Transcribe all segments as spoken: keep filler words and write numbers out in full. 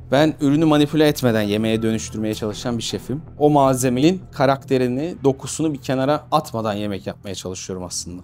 Ben ürünü manipüle etmeden yemeğe dönüştürmeye çalışan bir şefim. O malzemenin karakterini, dokusunu bir kenara atmadan yemek yapmaya çalışıyorum aslında.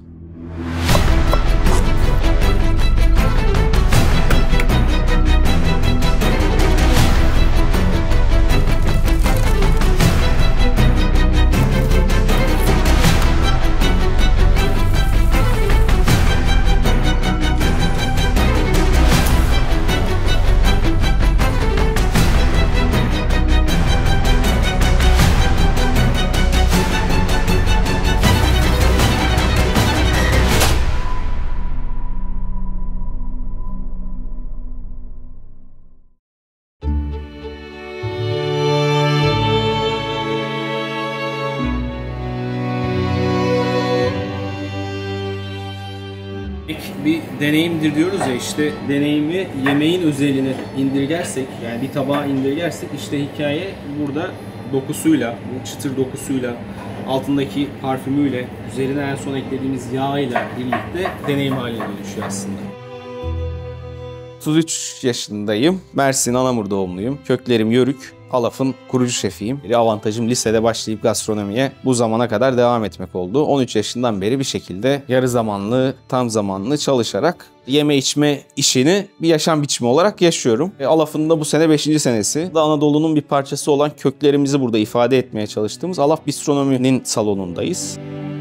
Bir deneyimdir diyoruz ya, işte deneyimi yemeğin özeline indirgersek, yani bir tabağa indirgersek, işte hikaye burada dokusuyla, bu çıtır dokusuyla, altındaki parfümüyle, üzerine en son eklediğimiz yağıyla birlikte deneyim haline dönüşüyor aslında. otuz üç yaşındayım. Mersin Anamur doğumluyum. Köklerim Yörük. Alaf'ın kurucu şefiyim. Bir avantajım lisede başlayıp gastronomiye bu zamana kadar devam etmek oldu. on üç yaşından beri bir şekilde yarı zamanlı, tam zamanlı çalışarak yeme içme işini bir yaşam biçimi olarak yaşıyorum. E, Alaf'ın da bu sene beşinci senesi. Da Anadolu'nun bir parçası olan köklerimizi burada ifade etmeye çalıştığımız Alaf Bistronomi'nin salonundayız.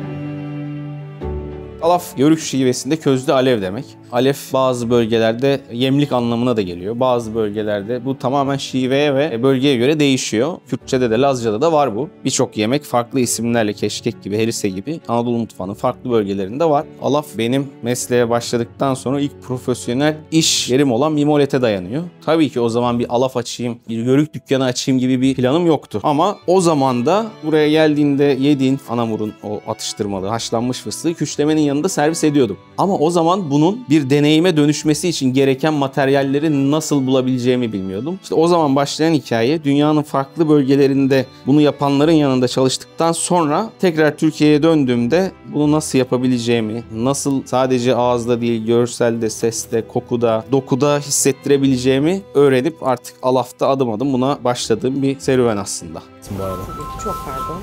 Alaf, Yörük şivesinde közde alev demek. Alev bazı bölgelerde yemlik anlamına da geliyor. Bazı bölgelerde bu tamamen şiveye ve bölgeye göre değişiyor. Kürtçe'de de Lazca'da da var bu. Birçok yemek farklı isimlerle, keşkek gibi, herise gibi Anadolu mutfağının farklı bölgelerinde var. Alaf benim mesleğe başladıktan sonra ilk profesyonel iş yerim olan Mimolet'e dayanıyor. Tabii ki o zaman bir Alaf açayım, bir Yörük dükkanı açayım gibi bir planım yoktu. Ama o zaman da buraya geldiğinde yediğin Anamur'un o atıştırmalı, haşlanmış fıstığı küşlemenin yanında servis ediyordum. Ama o zaman bunun bir deneyime dönüşmesi için gereken materyalleri nasıl bulabileceğimi bilmiyordum. İşte o zaman başlayan hikaye, dünyanın farklı bölgelerinde bunu yapanların yanında çalıştıktan sonra tekrar Türkiye'ye döndüğümde bunu nasıl yapabileceğimi, nasıl sadece ağızda değil, görselde, seste, kokuda, dokuda hissettirebileceğimi öğrenip artık Alaf'ta adım adım buna başladığım bir serüven aslında. Bu arada. Tabii ki, çok pardon.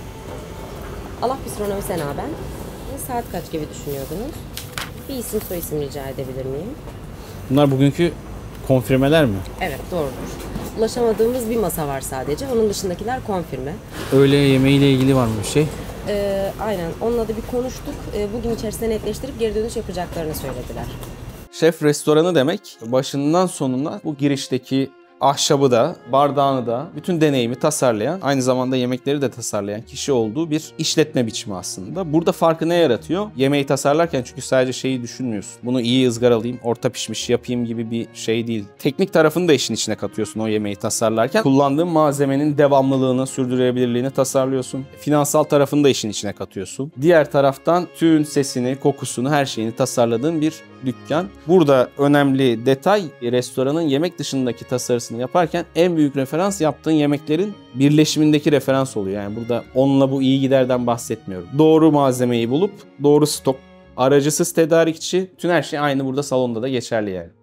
Alaf Bistronomi Sena ben. Saat kaç gibi düşünüyordunuz? Bir isim soy isim rica edebilir miyim? Bunlar bugünkü konfirmeler mi? Evet, doğrudur. Ulaşamadığımız bir masa var sadece. Onun dışındakiler konfirme. Öğle yemeğiyle ilgili var mı bir şey? Ee, aynen. Onunla da bir konuştuk. Ee, bugün içerisinde netleştirip geri dönüş yapacaklarını söylediler. Şef restoranı demek, başından sonuna bu girişteki ahşabı da, bardağını da, bütün deneyimi tasarlayan, aynı zamanda yemekleri de tasarlayan kişi olduğu bir işletme biçimi aslında. Burada farkı ne yaratıyor? Yemeği tasarlarken çünkü sadece şeyi düşünmüyorsun. Bunu iyi ızgaralayayım, orta pişmiş yapayım gibi bir şey değil. Teknik tarafını da işin içine katıyorsun o yemeği tasarlarken. Kullandığın malzemenin devamlılığını, sürdürülebilirliğini tasarlıyorsun. Finansal tarafını da işin içine katıyorsun. Diğer taraftan tüyün sesini, kokusunu, her şeyini tasarladığın bir dükkan. Burada önemli detay, restoranın yemek dışındaki tasarısını yaparken en büyük referans yaptığın yemeklerin birleşimindeki referans oluyor. Yani burada onunla bu iyi giderden bahsetmiyorum. Doğru malzemeyi bulup doğru stok, aracısız tedarikçi, bütün her şey aynı burada salonda da geçerli yani.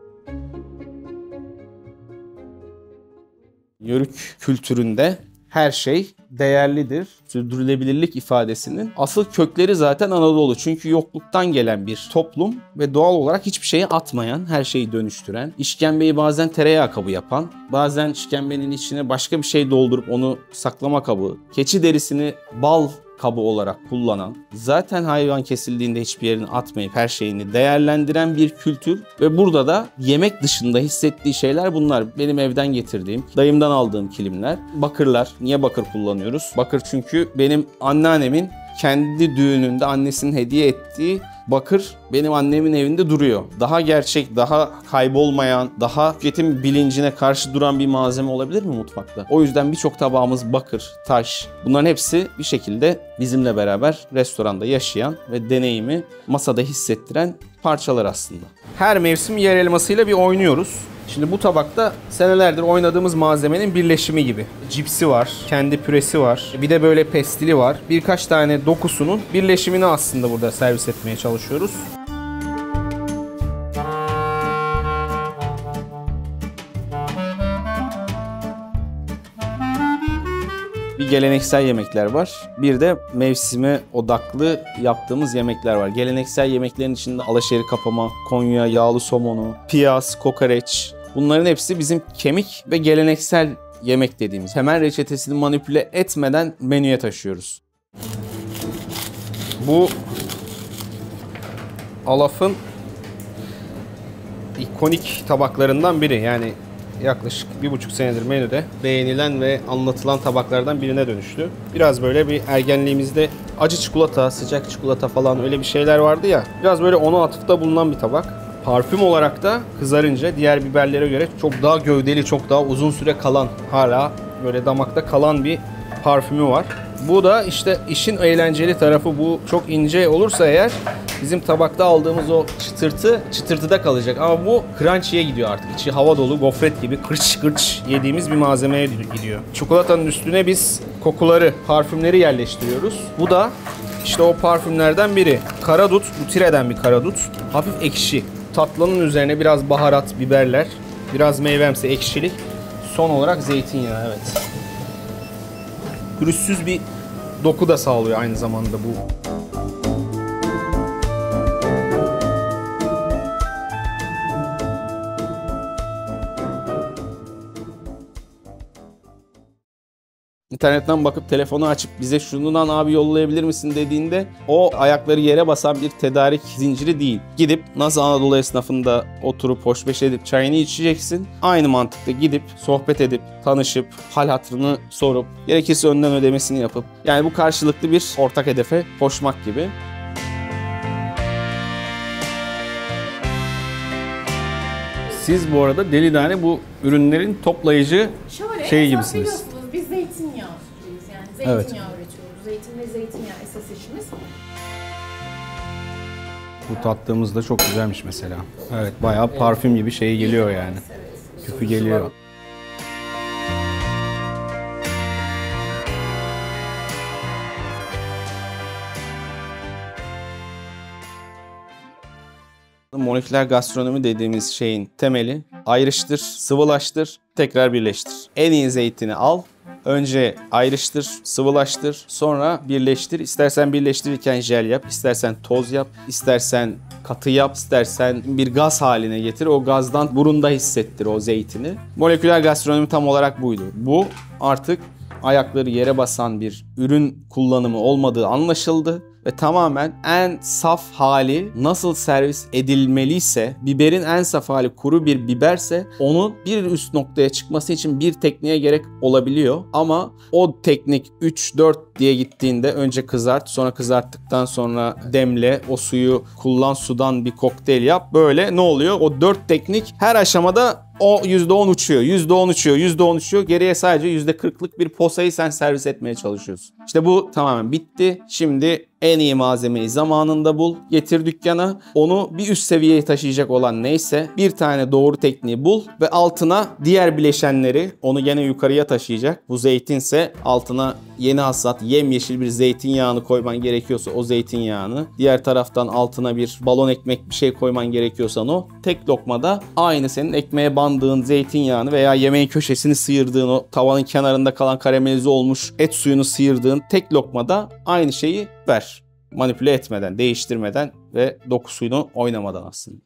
Yörük kültüründe her şey değerlidir. Sürdürülebilirlik ifadesinin asıl kökleri zaten Anadolu. Çünkü yokluktan gelen bir toplum ve doğal olarak hiçbir şeyi atmayan, her şeyi dönüştüren, işkembeyi bazen tereyağı kabı yapan, bazen işkembenin içine başka bir şey doldurup onu saklama kabı, keçi derisini bal kabı olarak kullanan, zaten hayvan kesildiğinde hiçbir yerini atmayıp her şeyini değerlendiren bir kültür ve burada da yemek dışında hissettiği şeyler bunlar. Benim evden getirdiğim, dayımdan aldığım kilimler, bakırlar. Niye bakır kullanıyoruz? Bakır çünkü benim anneannemin kendi düğününde annesinin hediye ettiği bakır benim annemin evinde duruyor. Daha gerçek, daha kaybolmayan, daha tüketim bilincine karşı duran bir malzeme olabilir mi mutfakta? O yüzden birçok tabağımız bakır, taş. Bunların hepsi bir şekilde bizimle beraber restoranda yaşayan ve deneyimi masada hissettiren parçalar aslında. Her mevsim yer elmasıyla bir oynuyoruz. Şimdi bu tabakta senelerdir oynadığımız malzemenin birleşimi gibi. Cipsi var, kendi püresi var, bir de böyle pestili var. Birkaç tane dokusunun birleşimini aslında burada servis etmeye çalışıyoruz. Bir geleneksel yemekler var. Bir de mevsime odaklı yaptığımız yemekler var. Geleneksel yemeklerin içinde alaşeri kapama, Konya yağlı somonu, piyaz, kokoreç. Bunların hepsi bizim kemik ve geleneksel yemek dediğimiz. Hemen reçetesini manipüle etmeden menüye taşıyoruz. Bu Alaf'ın ikonik tabaklarından biri. Yani yaklaşık bir buçuk senedir menüde beğenilen ve anlatılan tabaklardan birine dönüştü. Biraz böyle bir ergenliğimizde acı çikolata, sıcak çikolata falan öyle bir şeyler vardı ya. Biraz böyle ona atıfta bulunan bir tabak. Parfüm olarak da kızarınca diğer biberlere göre çok daha gövdeli, çok daha uzun süre kalan, hala böyle damakta kalan bir parfümü var. Bu da işte işin eğlenceli tarafı, bu çok ince olursa eğer bizim tabakta aldığımız o çıtırtı çıtırtıda kalacak. Ama bu crunchy'ye gidiyor artık. İçi hava dolu, gofret gibi kırç kırç yediğimiz bir malzemeye gidiyor. Çikolatanın üstüne biz kokuları, parfümleri yerleştiriyoruz. Bu da işte o parfümlerden biri. Karadut, bu Tire'den bir karadut. Hafif ekşi. Tatlının üzerine biraz baharat, biberler, biraz meyvemsi ekşilik. Son olarak zeytinyağı, evet. Pürüzsüz bir doku da sağlıyor aynı zamanda bu. İnternetten bakıp telefonu açıp bize şundan abi yollayabilir misin dediğinde o ayakları yere basan bir tedarik zinciri değil. Gidip nasıl Anadolu esnafında oturup hoşbeş edip çayını içeceksin. Aynı mantıkta gidip sohbet edip tanışıp hal hatırını sorup gerekirse önden ödemesini yapıp, yani bu karşılıklı bir ortak hedefe koşmak gibi. Siz bu arada Deli Tane bu ürünlerin toplayıcı Şöyle, şey gibisiniz. Biz zeytinyağı sütüyüz, yani zeytinyağı evet. üretiyoruz. Zeytin ve zeytinyağı esas işimiz. Bu tattığımız da çok güzelmiş mesela. Evet, bayağı parfüm gibi şey geliyor yani. Küpü geliyor. Moleküler gastronomi dediğimiz şeyin temeli ayrıştır, sıvılaştır, tekrar birleştir. En iyi zeytini al, önce ayrıştır, sıvılaştır, sonra birleştir. İstersen birleştirirken jel yap, istersen toz yap, istersen katı yap, istersen bir gaz haline getir. O gazdan burunda hissettir o zeytini. Moleküler gastronomi tam olarak buydu. Bu artık ayakları yere basan bir ürün kullanımı olmadığı anlaşıldı. Ve tamamen en saf hali nasıl servis edilmeliyse, biberin en saf hali kuru bir biberse onun bir üst noktaya çıkması için bir tekniğe gerek olabiliyor. Ama o teknik üç dört diye gittiğinde önce kızart, sonra kızarttıktan sonra demle, o suyu kullan, sudan bir kokteyl yap. Böyle ne oluyor? O dört teknik her aşamada o yüzde on uçuyor, yüzde on uçuyor, yüzde on uçuyor. Geriye sadece yüzde kırklık bir posayı sen servis etmeye çalışıyorsun. İşte bu tamamen bitti. Şimdi en iyi malzemeyi zamanında bul, getir dükkana. Onu bir üst seviyeye taşıyacak olan neyse bir tane doğru tekniği bul ve altına diğer bileşenleri, onu gene yukarıya taşıyacak. Bu zeytinse altına yeni hasat yemyeşil bir zeytinyağını koyman gerekiyorsa o zeytinyağını, diğer taraftan altına bir balon ekmek bir şey koyman gerekiyorsan o, tek lokmada aynı senin ekmeğe bandığın zeytinyağını veya yemeğin köşesini sıyırdığın, o tavanın kenarında kalan karamelize olmuş et suyunu sıyırdığın tek lokmada aynı şeyi ver. Manipüle etmeden, değiştirmeden ve dokusuyla oynamadan aslında.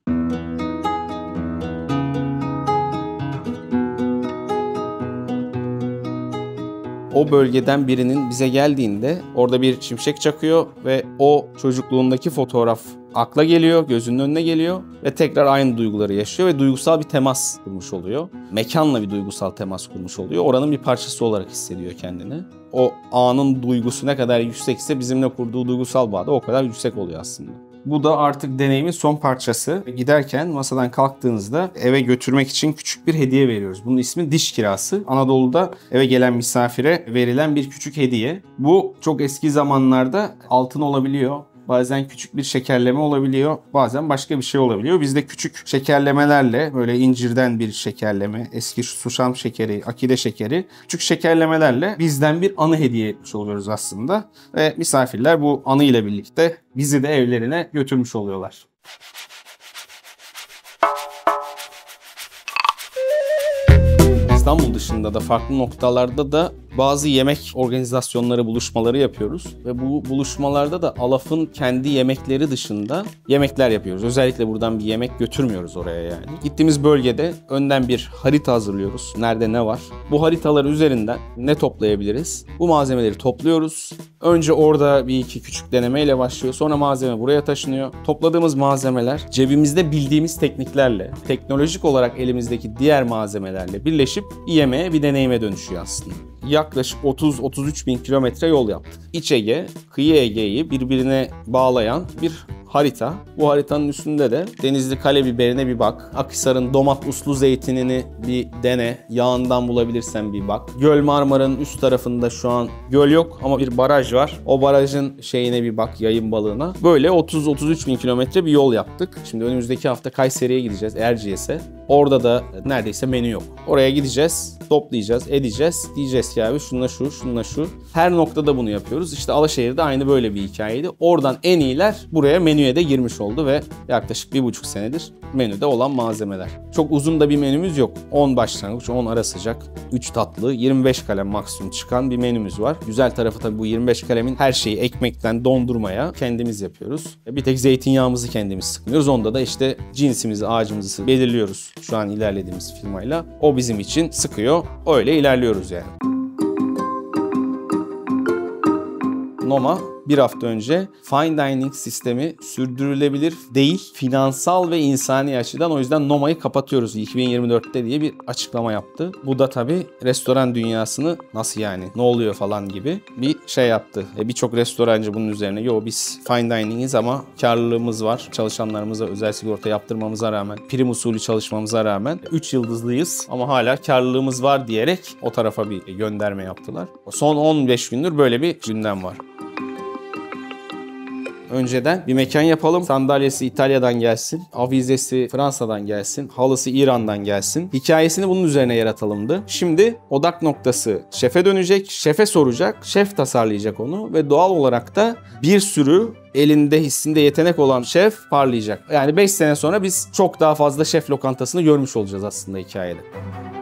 O bölgeden birinin bize geldiğinde orada bir şimşek çakıyor ve o çocukluğundaki fotoğraf akla geliyor, gözünün önüne geliyor ve tekrar aynı duyguları yaşıyor ve duygusal bir temas kurmuş oluyor. Mekanla bir duygusal temas kurmuş oluyor. Oranın bir parçası olarak hissediyor kendini. O anın duygusu ne kadar yüksekse bizimle kurduğu duygusal bağ da o kadar yüksek oluyor aslında. Bu da artık deneyimin son parçası. Giderken masadan kalktığınızda eve götürmek için küçük bir hediye veriyoruz. Bunun ismi diş kirası. Anadolu'da eve gelen misafire verilen bir küçük hediye. Bu çok eski zamanlarda altın olabiliyor. Bazen küçük bir şekerleme olabiliyor. Bazen başka bir şey olabiliyor. Biz de küçük şekerlemelerle, böyle incirden bir şekerleme, eski susam şekeri, akide şekeri, küçük şekerlemelerle bizden bir anı hediye etmiş oluyoruz aslında. Ve misafirler bu anı ile birlikte bizi de evlerine götürmüş oluyorlar. İstanbul dışında da farklı noktalarda da bazı yemek organizasyonları, buluşmaları yapıyoruz. Ve bu buluşmalarda da Alaf'ın kendi yemekleri dışında yemekler yapıyoruz. Özellikle buradan bir yemek götürmüyoruz oraya yani. Gittiğimiz bölgede önden bir harita hazırlıyoruz. Nerede ne var? Bu haritalar üzerinden ne toplayabiliriz? Bu malzemeleri topluyoruz. Önce orada bir iki küçük denemeyle başlıyor. Sonra malzeme buraya taşınıyor. Topladığımız malzemeler cebimizde bildiğimiz tekniklerle, teknolojik olarak elimizdeki diğer malzemelerle birleşip bir yemeğe, bir deneyime dönüşüyor aslında. Yaklaşık otuz otuz üç bin kilometre yol yaptık. İç Ege, kıyı Ege'yi birbirine bağlayan bir harita. Bu haritanın üstünde de Denizli Kale biberine bir bak. Akhisar'ın domat uslu zeytinini bir dene. Yağından bulabilirsen bir bak. Göl Marmara'nın üst tarafında şu an göl yok ama bir baraj var. O barajın şeyine bir bak, yayın balığına. Böyle otuz otuz üç bin kilometre bir yol yaptık. Şimdi önümüzdeki hafta Kayseri'ye gideceğiz, Erciyes'e. Orada da neredeyse menü yok. Oraya gideceğiz, toplayacağız, edeceğiz. Diyeceğiz ki abi şununla şu, şununla şu. Her noktada bunu yapıyoruz. İşte Alaşehir'de aynı böyle bir hikayeydi. Oradan en iyiler buraya menüye de girmiş oldu ve yaklaşık bir buçuk senedir menüde olan malzemeler. Çok uzun da bir menümüz yok. on başlangıç, on ara sıcak, üç tatlı, yirmi beş kalem maksimum çıkan bir menümüz var. Güzel tarafı tabii bu yirmi beş kalemin her şeyi ekmekten dondurmaya kendimiz yapıyoruz. Bir tek zeytinyağımızı kendimiz sıkmıyoruz. Onda da işte cinsimizi, ağacımızı belirliyoruz şu an ilerlediğimiz firmayla. O bizim için sıkıyor. Öyle ilerliyoruz yani. Noma bir hafta önce fine dining sistemi sürdürülebilir değil, finansal ve insani açıdan, o yüzden Noma'yı kapatıyoruz iki bin yirmi dörtte diye bir açıklama yaptı. Bu da tabii restoran dünyasını nasıl yani, ne oluyor falan gibi bir şey yaptı. E, Birçok restorancı bunun üzerine yo biz fine dining'iz ama karlılığımız var. Çalışanlarımıza özel sigorta yaptırmamıza rağmen, prim usulü çalışmamıza rağmen üç yıldızlıyız ama hala karlılığımız var diyerek o tarafa bir gönderme yaptılar. Son on beş gündür böyle bir gündem var. Önceden bir mekan yapalım. Sandalyesi İtalya'dan gelsin. Avizesi Fransa'dan gelsin. Halısı İran'dan gelsin. Hikayesini bunun üzerine yaratalımdı. Şimdi odak noktası şefe dönecek. Şefe soracak. Şef tasarlayacak onu ve doğal olarak da bir sürü elinde hissinde yetenek olan şef parlayacak. Yani beş sene sonra biz çok daha fazla şef lokantasını görmüş olacağız aslında hikayede.